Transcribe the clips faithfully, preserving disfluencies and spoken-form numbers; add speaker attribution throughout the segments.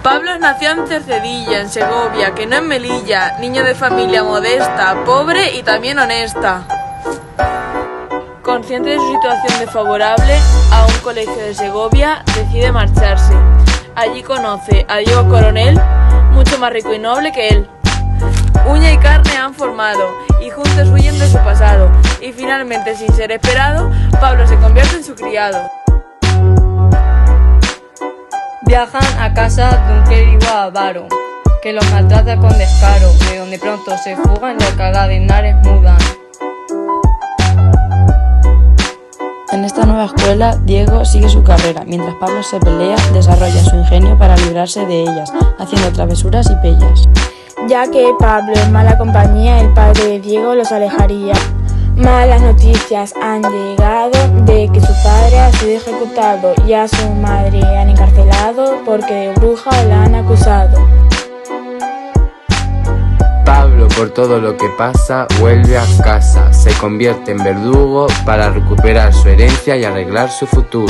Speaker 1: Pablo nació en Cercedilla, en Segovia, que no en Melilla, niño de familia modesta, pobre y también honesta. Consciente de su situación desfavorable, a un colegio de Segovia decide marcharse. Allí conoce a Diego Coronel, mucho más rico y noble que él. Uña y carne han formado, y juntos huyen de su pasado, y finalmente, sin ser esperado, Pablo se convierte en su criado.
Speaker 2: Viajan a casa de un clérigo avaro, que los maltrata con descaro, de donde pronto se fugan y al cagar de Henares mudan.
Speaker 3: En esta nueva escuela, Diego sigue su carrera, mientras Pablo se pelea, desarrolla su ingenio para librarse de ellas, haciendo travesuras y pellas.
Speaker 4: Ya que Pablo en mala compañía, el padre de Diego los alejaría. Malas noticias han llegado de que su padre ha sido ejecutado y a su madre han encarcelado porque de bruja la han acusado.
Speaker 5: Pablo, por todo lo que pasa, vuelve a casa, se convierte en verdugo para recuperar su herencia y arreglar su futuro.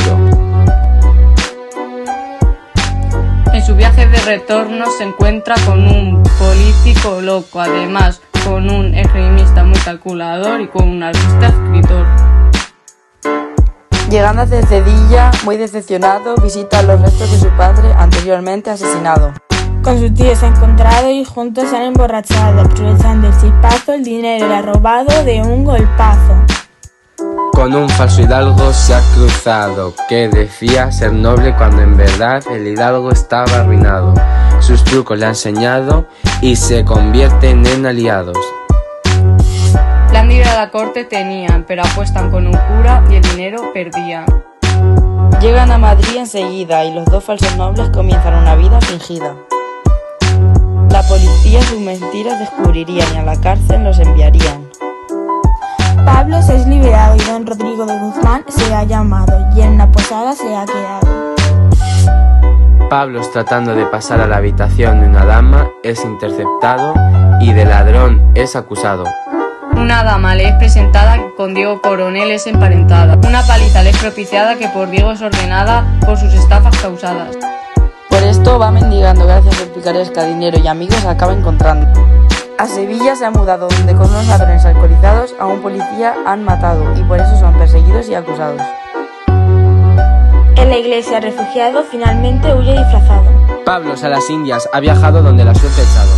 Speaker 2: En su viaje de retorno se encuentra con un político loco, además con un esgrimista muy calculador y con un artista escritor.
Speaker 3: Llegando a Cercedilla, muy decepcionado, visita los restos de su padre anteriormente asesinado.
Speaker 4: Con sus tíos se han encontrado y juntos se han emborrachado, aprovechando el chispazo, el dinero le ha robado de un golpazo.
Speaker 5: Con un falso hidalgo se ha cruzado, que decía ser noble cuando en verdad el hidalgo estaba arruinado. Sus trucos le ha enseñado y se convierten en aliados.
Speaker 2: Plan de ir a la corte tenían, pero apuestan con un cura y el dinero perdían.
Speaker 3: Llegan a Madrid enseguida y los dos falsos nobles comienzan una vida fingida. La policía sus mentiras descubrirían y a la cárcel los enviarían.
Speaker 4: Pablo se es liberado y don Rodrigo de Guzmán se ha llamado y en una posada se ha quedado.
Speaker 5: Pablo, tratando de pasar a la habitación de una dama, es interceptado y de ladrón es acusado.
Speaker 2: Una dama le es presentada que con Diego Coronel es emparentada. Una paliza le es propiciada que por Diego es ordenada por sus estafas causadas.
Speaker 3: Por esto va mendigando, gracias a su picaresca, dinero y amigos acaba encontrando. A Sevilla se ha mudado, donde con unos ladrones alcoholizados a un policía han matado y por eso son perseguidos y acusados.
Speaker 4: En la iglesia refugiado finalmente huye disfrazado.
Speaker 5: Pablo a las Indias ha viajado donde la suerte ha echado.